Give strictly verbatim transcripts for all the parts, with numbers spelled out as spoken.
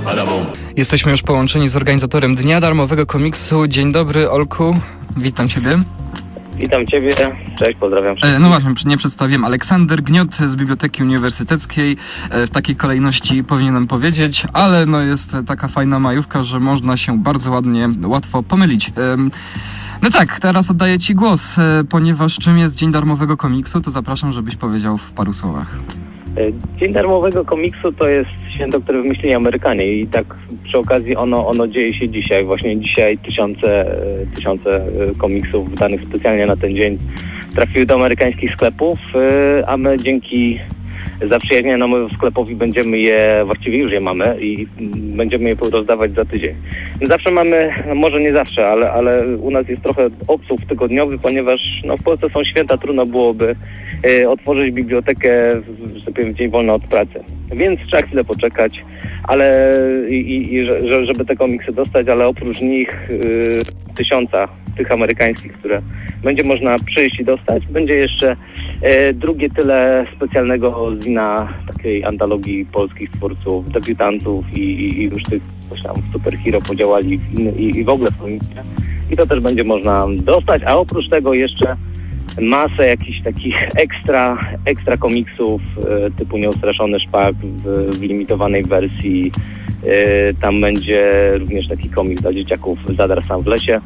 Jesteśmy już połączeni z organizatorem Dnia Darmowego Komiksu. Dzień dobry, Olku. Witam Ciebie. Witam Ciebie. Cześć, pozdrawiam wszystkich. E, no właśnie, nie przedstawiłem. Aleksander Gniot z Biblioteki Uniwersyteckiej. E, w takiej kolejności powinienem powiedzieć, ale no jest taka fajna majówka, że można się bardzo ładnie, łatwo pomylić. E, no tak, teraz oddaję Ci głos, e, ponieważ czym jest Dzień Darmowego Komiksu, to zapraszam, żebyś powiedział w paru słowach. Dzień Darmowego Komiksu to jest święto, które wymyślili Amerykanie i tak przy okazji ono, ono dzieje się dzisiaj. Właśnie dzisiaj tysiące, tysiące komiksów wydanych specjalnie na ten dzień trafiły do amerykańskich sklepów, a my dzięki zaprzyjaźnionemu sklepowi będziemy je, właściwie już je mamy i będziemy je rozdawać za tydzień. My zawsze mamy, no może nie zawsze, ale, ale u nas jest trochę obsług tygodniowy, ponieważ no, w Polsce są święta, trudno byłoby y, otworzyć bibliotekę w, że tak powiem, w dzień wolny od pracy. Więc trzeba chwilę poczekać, ale i, i, że, żeby te komiksy dostać, ale oprócz nich y, tysiąca tych amerykańskich, które będzie można przyjść i dostać, będzie jeszcze e, drugie tyle specjalnego zina takiej antologii polskich twórców, debiutantów i, i, i już tych coś tam superhero podziałali w in, i, i w ogóle w komiksie. I to też będzie można dostać, a oprócz tego jeszcze masę jakichś takich ekstra, ekstra komiksów e, typu Nieustraszony Szpak w, w limitowanej wersji. E, tam będzie również taki komiks dla dzieciaków Zadar sam w lesie.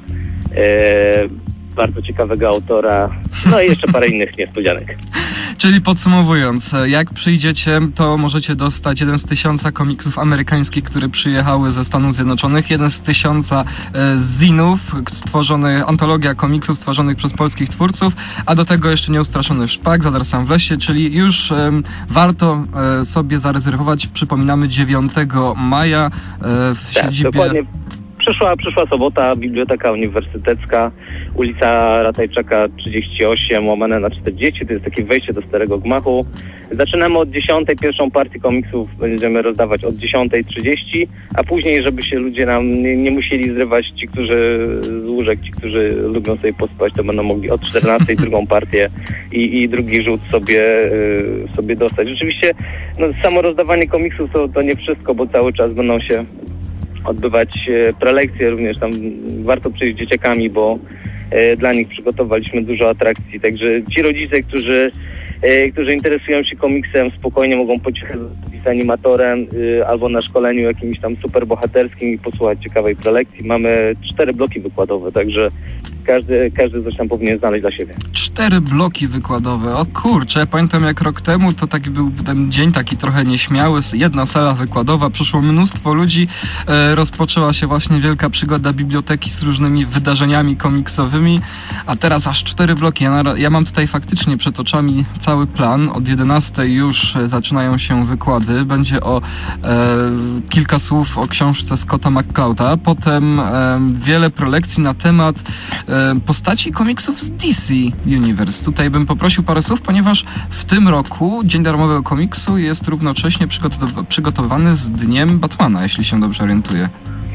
E, bardzo ciekawego autora, no i jeszcze parę innych niespodzianek. Czyli podsumowując, jak przyjdziecie, to możecie dostać jeden z tysiąca komiksów amerykańskich, które przyjechały ze Stanów Zjednoczonych, jeden z tysiąca e, zinów stworzonych, antologia komiksów stworzonych przez polskich twórców, a do tego jeszcze Nieustraszony Szpak, Zadar sam w lesie, czyli już e, warto e, sobie zarezerwować, przypominamy, dziewiątego maja e, w tak, siedzibie... Dokładnie. Przyszła, przyszła sobota, Biblioteka Uniwersytecka, ulica Ratajczaka trzydzieści osiem, łamane na czterdzieści, to jest takie wejście do starego gmachu. Zaczynamy od dziesiątej, pierwszą partię komiksów będziemy rozdawać od dziesiątej trzydzieści, a później, żeby się ludzie nam nie, nie musieli zrywać, ci, którzy z łóżek, ci, którzy lubią sobie pospać, to będą mogli od czternastej drugą partię i, i drugi rzut sobie, y, sobie dostać. Rzeczywiście no, samo rozdawanie komiksów to, to nie wszystko, bo cały czas będą się odbywać prelekcje, również tam warto przyjść z dzieciakami, bo e, dla nich przygotowaliśmy dużo atrakcji, także ci rodzice, którzy, e, którzy interesują się komiksem, spokojnie mogą pociechać z animatorem e, albo na szkoleniu jakimś tam superbohaterskim i posłuchać ciekawej prelekcji. Mamy cztery bloki wykładowe, także każdy, każdy coś tam powinien znaleźć dla siebie. Cztery bloki wykładowe, o kurczę, pamiętam jak rok temu to taki był ten dzień taki trochę nieśmiały, jedna sala wykładowa, przyszło mnóstwo ludzi, e, rozpoczęła się właśnie wielka przygoda biblioteki z różnymi wydarzeniami komiksowymi, a teraz aż cztery bloki. Ja, na, ja mam tutaj faktycznie przed oczami cały plan, od jedenastej już zaczynają się wykłady, będzie o e, kilka słów o książce Scotta McClouda, potem e, wiele prelekcji na temat e, postaci komiksów z D C Universe. Tutaj bym poprosił parę słów, ponieważ w tym roku Dzień Darmowego Komiksu jest równocześnie przygotow- przygotowany z Dniem Batmana, jeśli się dobrze orientuję.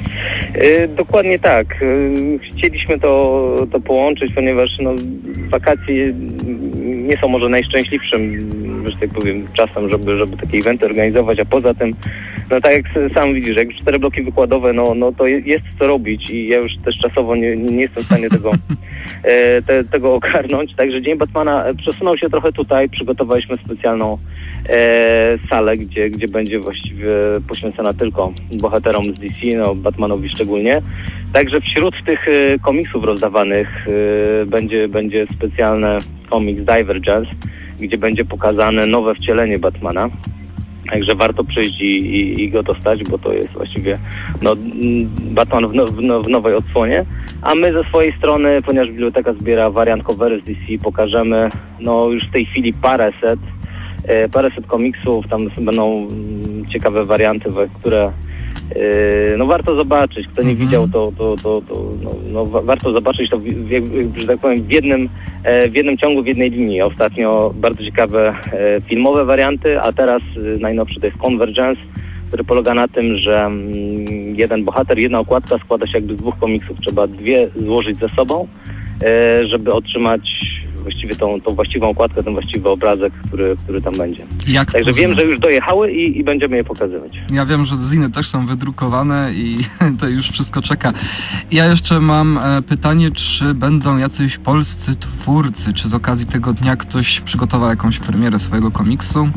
Yy, dokładnie tak. Yy, chcieliśmy to, to połączyć, ponieważ no, wakacje nie są może najszczęśliwszym, że tak powiem, czasem, żeby, żeby takie eventy organizować, a poza tym, no tak jak sam widzisz, jak już cztery bloki wykładowe, no, no to jest co robić i ja już też czasowo nie, nie jestem w stanie tego, e, te, tego ogarnąć. Także Dzień Batmana przesunął się trochę tutaj, przygotowaliśmy specjalną e, salę, gdzie, gdzie będzie właściwie poświęcona tylko bohaterom z D C, no Batmanowi szczególnie. Także wśród tych e, komiksów rozdawanych e, będzie, będzie specjalny komiks Divergence, gdzie będzie pokazane nowe wcielenie Batmana. Także warto przyjść i, i, i go dostać, bo to jest właściwie no, Batman w, no, w, no, w nowej odsłonie. A my ze swojej strony, ponieważ biblioteka zbiera wariant covery z D C, pokażemy no, już w tej chwili paręset, e, paręset komiksów. Tam będą ciekawe warianty, które no warto zobaczyć. Kto nie mm-hmm. widział, to, to, to, to no, no, warto zobaczyć to, w, w, że tak powiem, w jednym, w jednym ciągu, w jednej linii. Ostatnio bardzo ciekawe filmowe warianty, a teraz najnowszy to jest Convergence, który polega na tym, że jeden bohater, jedna okładka składa się jakby z dwóch komiksów. Trzeba dwie złożyć ze sobą, żeby otrzymać właściwie tą, tą właściwą okładkę, ten właściwy obrazek, który, który tam będzie. Jak Także poznać? wiem, że już dojechały i, i będziemy je pokazywać. Ja wiem, że ziny też są wydrukowane i to już wszystko czeka. Ja jeszcze mam pytanie, czy będą jacyś polscy twórcy, czy z okazji tego dnia ktoś przygotował jakąś premierę swojego komiksu?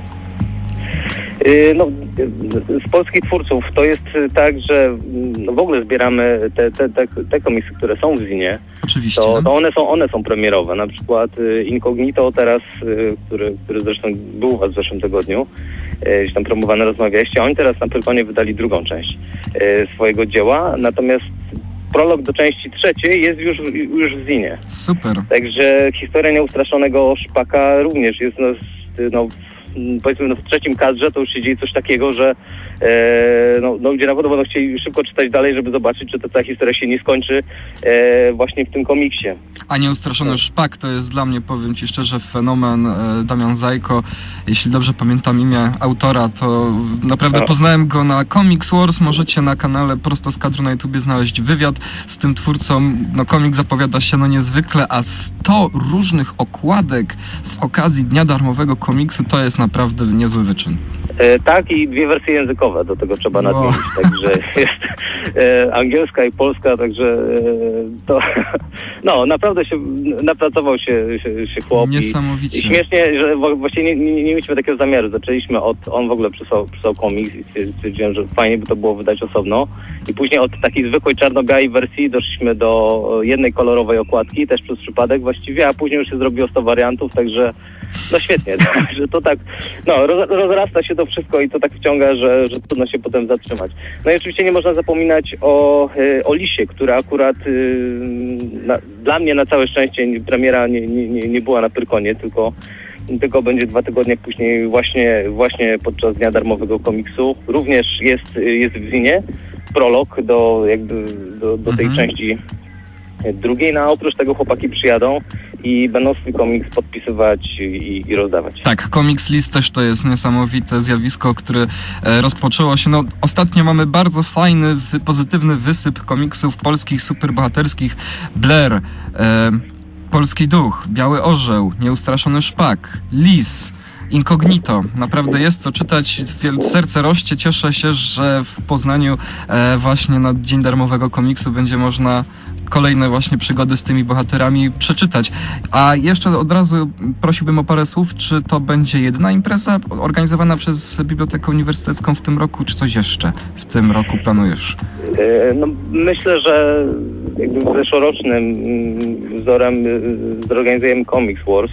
No, z polskich twórców to jest tak, że no w ogóle zbieramy te, te, te, te komiksy, które są w zinie. Oczywiście. To, to one są one są premierowe. Na przykład Incognito teraz, który, który zresztą był u was w zeszłym tygodniu, gdzieś tam promowany, rozmawialiście, oni teraz na Pyrkonie wydali drugą część swojego dzieła, natomiast prolog do części trzeciej jest już, już w zinie. Super. Także historia nieustraszonego szpaka również jest no, no powiedzmy no w trzecim kadrze to już się dzieje coś takiego, że e, no, no ludzie na pewno będą chcieli szybko czytać dalej, żeby zobaczyć, czy ta cała historia się nie skończy e, właśnie w tym komiksie. A Nieustraszony Szpak to jest dla mnie, powiem ci szczerze, fenomen. e, Damian Zajko, jeśli dobrze pamiętam imię autora, to naprawdę no. Poznałem go na Comics Wars. Możecie na kanale Prosto z Kadru na YouTubie znaleźć wywiad z tym twórcą. No komiks zapowiada się no niezwykle, a sto różnych okładek z okazji Dnia Darmowego Komiksu to jest naprawdę niezły wyczyn. E, tak, i dwie wersje językowe, do tego trzeba nadmienić, wow. Także jest e, angielska i polska, także e, to no naprawdę się napracował się, się, się chłop. Niesamowicie. I, i śmiesznie, że właściwie nie, nie, nie mieliśmy takiego zamiaru. Zaczęliśmy od, on w ogóle przysłał, przysłał komiks i stwierdziłem, że fajnie by to było wydać osobno. I później od takiej zwykłej czarno-białej wersji doszliśmy do jednej kolorowej okładki, też przez przypadek właściwie, a później już się zrobiło sto wariantów, także no świetnie, że to tak, no roz, rozrasta się to wszystko i to tak wciąga, że, że trudno się potem zatrzymać. No i oczywiście nie można zapominać o, o Lisie, która akurat na, dla mnie na całe szczęście premiera nie, nie, nie była na Pyrkonie, tylko tylko będzie dwa tygodnie później właśnie, właśnie podczas Dnia Darmowego Komiksu. Również jest, jest w zinie prolog do, jakby, do, do tej mhm. części drugiej, no a oprócz tego chłopaki przyjadą i będą swój komiks podpisywać i, i rozdawać. Tak, Comics List też to jest niesamowite zjawisko, które e, rozpoczęło się. No, ostatnio mamy bardzo fajny, wy, pozytywny wysyp komiksów polskich, superbohaterskich. Blair, e, Polski Duch, Biały Orzeł, Nieustraszony Szpak, Lis, Incognito. Naprawdę jest co czytać. Serce rośnie. Cieszę się, że w Poznaniu e, właśnie na Dzień Darmowego Komiksu będzie można kolejne właśnie przygody z tymi bohaterami przeczytać. A jeszcze od razu prosiłbym o parę słów, czy to będzie jedyna impreza organizowana przez Bibliotekę Uniwersytecką w tym roku, czy coś jeszcze w tym roku planujesz? No, myślę, że jakby zeszłorocznym wzorem zorganizujemy Comics Wars.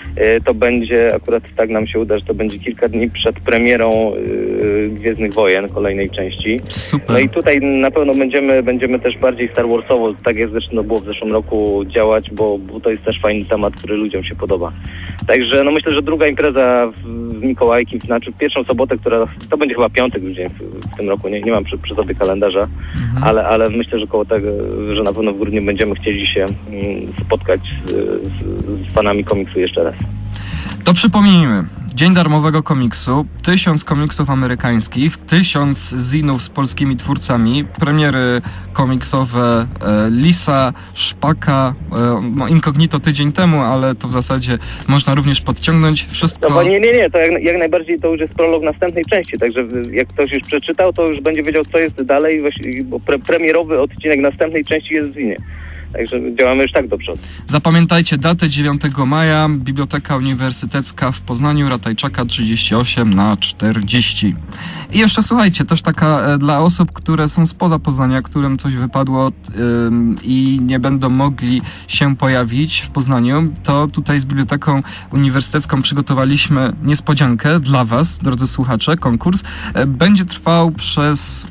To będzie, akurat tak nam się uda, że to będzie kilka dni przed premierą yy, Gwiezdnych Wojen, kolejnej części. Super. No i tutaj na pewno będziemy, będziemy też bardziej Star Warsowo, tak jak zresztą było w zeszłym roku, działać, bo, bo to jest też fajny temat, który ludziom się podoba. Także no myślę, że druga impreza w, w Mikołajki, znaczy pierwszą sobotę, która to będzie chyba piątek już dzień w, w tym roku, nie, nie mam przy, przy sobie kalendarza, mhm. ale, ale myślę, że koło tego, że na pewno w grudniu będziemy chcieli się mm, spotkać z, z, z fanami komiksu jeszcze raz. To przypomnijmy, Dzień Darmowego Komiksu, tysiąc komiksów amerykańskich, tysiąc zinów z polskimi twórcami, premiery komiksowe e, Lisa, Szpaka, e, no Incognito tydzień temu, ale to w zasadzie można również podciągnąć wszystko. No nie, nie, nie, to jak, jak najbardziej to już jest prolog następnej części, także jak ktoś już przeczytał, to już będzie wiedział, co jest dalej, bo pre, premierowy odcinek następnej części jest w zinie. Także działamy już tak do przodu. Zapamiętajcie datę dziewiątego maja, Biblioteka Uniwersytecka w Poznaniu, Ratajczaka trzydzieści osiem na czterdzieści. I jeszcze słuchajcie, też taka e, dla osób, które są spoza Poznania, którym coś wypadło ym, i nie będą mogli się pojawić w Poznaniu, to tutaj z Biblioteką Uniwersytecką przygotowaliśmy niespodziankę dla was, drodzy słuchacze, konkurs. E, będzie trwał przez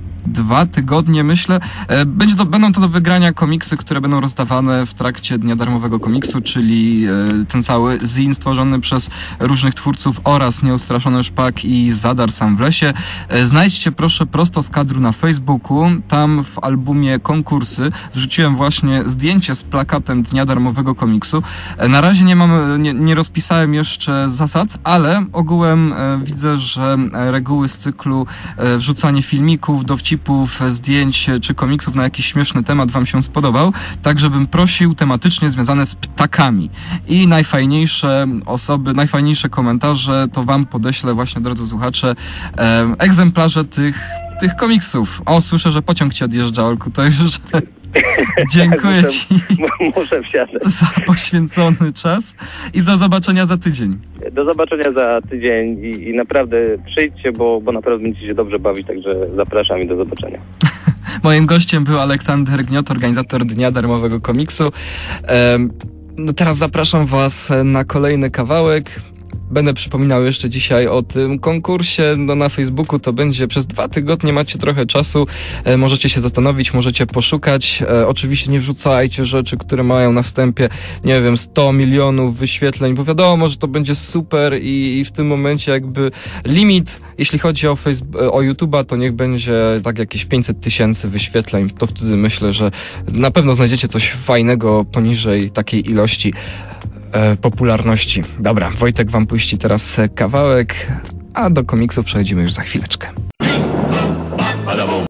dwa tygodnie, myślę. Będzie to, będą to do wygrania komiksy, które będą rozdawane w trakcie Dnia Darmowego Komiksu, czyli ten cały zin stworzony przez różnych twórców oraz Nieustraszony Szpak i Zadar Sam w lesie. Znajdźcie proszę Prosto z Kadru na Facebooku. Tam w albumie konkursy wrzuciłem właśnie zdjęcie z plakatem Dnia Darmowego Komiksu. Na razie nie mam, nie, nie rozpisałem jeszcze zasad, ale ogółem widzę, że reguły z cyklu wrzucanie filmików, dowcipów dowcipów, zdjęć czy komiksów na jakiś śmieszny temat wam się spodobał, tak żebym prosił tematycznie związane z ptakami. I najfajniejsze osoby, najfajniejsze komentarze to wam podeślę właśnie, drodzy słuchacze, e, egzemplarze tych, tych komiksów. O, słyszę, że pociąg ci odjeżdża, Olku, to już... Dziękuję muszę, ci muszę wsiadać. za poświęcony czas i do zobaczenia za tydzień. Do zobaczenia za tydzień i, i naprawdę przyjdźcie, bo, bo naprawdę będziecie się dobrze bawić, także zapraszam i do zobaczenia. Moim gościem był Aleksander Gniot, organizator Dnia Darmowego Komiksu. Ehm, no teraz zapraszam was na kolejny kawałek. Będę przypominał jeszcze dzisiaj o tym konkursie, no na Facebooku to będzie przez dwa tygodnie, macie trochę czasu, e, możecie się zastanowić, możecie poszukać, e, oczywiście nie wrzucajcie rzeczy, które mają na wstępie, nie wiem, sto milionów wyświetleń, bo wiadomo, że to będzie super i, i w tym momencie jakby limit, jeśli chodzi o, Facebook, o YouTube'a, to niech będzie tak jakieś pięćset tysięcy wyświetleń, to wtedy myślę, że na pewno znajdziecie coś fajnego poniżej takiej ilości popularności. Dobra, Wojtek wam puści teraz kawałek, a do komiksu przechodzimy już za chwileczkę.